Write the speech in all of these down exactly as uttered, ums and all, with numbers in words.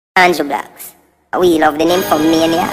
Andrew Blacks. We love the name for Maniacs.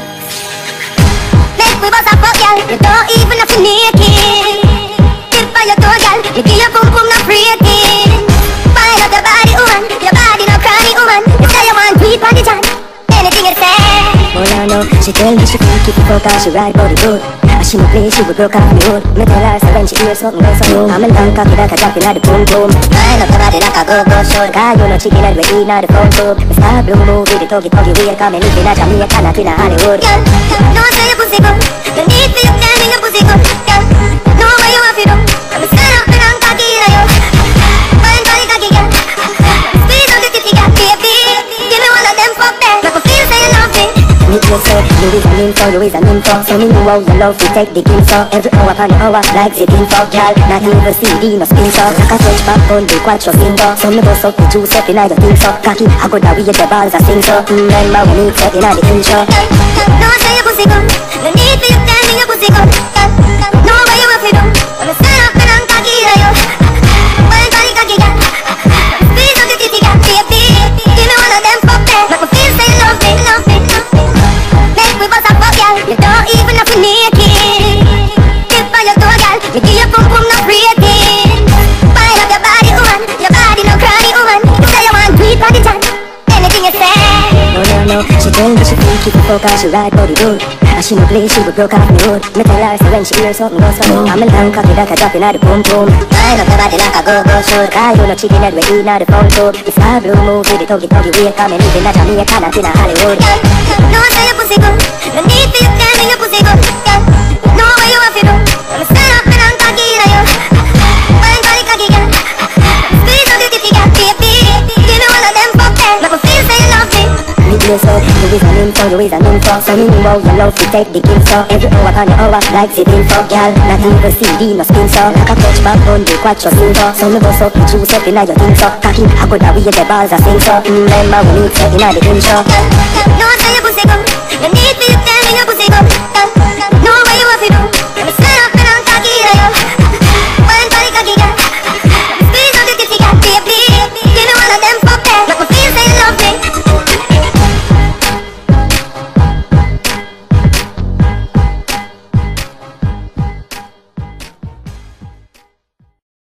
Make we bust a fuck, y'all. You don't even have to naked. Tip by your door, y'all. You give your boom boom not breaking. Find out your body, woman. Your body no cranny, woman. You say you want deep on the chan. Anything you say. All I know, she tell me she can't keep it focused, she ride body good. As she no play, she will broke off the hood. Me tell her, so when she hear something goes on, I'm a long cocky like a drop in the boom boom. Wind up your body like a go-go show. Cause you know chicken and we eat now the front tube. Me start blue movie, the tuggy tuggy way. Come and live in a Jamaica, not in a Hollywood. Girl, no say your pussy good. No need for you telling your pussy good. Girl, know what you have to do. I'm a stand up and I'm cocky in you. Fine body cocky, girl. Squeeze out the titty, girl, baby. Give me one of them fuck back. Make me feel say you love me. Me you say, you is an info, you is an info. So me know how you love to take the info. Every hour upon the hour, like zipping for girl. Not even C D, no spin so. Like a switch back on the quad your finger. So me bust up the juice up in the thing so. Cocky, I go down with the balls I sing so. Remember when me set in the intro. No say your pussy good. No need for you telling your pussy good. Know what you have to do. I'm a stand up and I'm cocky in you. Fine body cocky, girl. Squeeze out the titty, girl, baby. Give me one of them fuck back. Make me feel say you love me, love me, love me. Make we bust a fuck, y'all. You don't even have to naked. Tip by your door, y'all. You give your boom boom not breaking. Find up your body, woman. Your body no cranny, woman. You say you want deep on the chan. Anything you say. No, no, no, she tell me she can't keep it focused, she ride body good. As she no play, she will broke off the hood. Me tell her, so when she hear something goes on, I'm a long cocky like a drop in the boom boom. Wind up your body like a go-go show. Cause you know chicken head we eat now the front tube. It's a blue movie, the tuggy tuggy way. Come and live in a Jamaica, not in a Hollywood. Girl, no say your pussy good. No need for you telling your pussy good. Girl, know what you have to do. I'm a stand up and I'm cocky in you. Fine body cocky, girl. Squeeze out the titty, girl, baby. Give me one of them fuck back. Make me feel say you love me. Me you say, you is an info, you is an info. So me know how you love to take the info. Every hour upon the hour, like zipping for girl. Not even C D, no spin so. Like a touch back on the quad your finger. So me bust up the juice up in your thing so. Cocky, I go down with the balls I sing so. Remember when me set in the intro. Girl, no say your pussy good. No need for you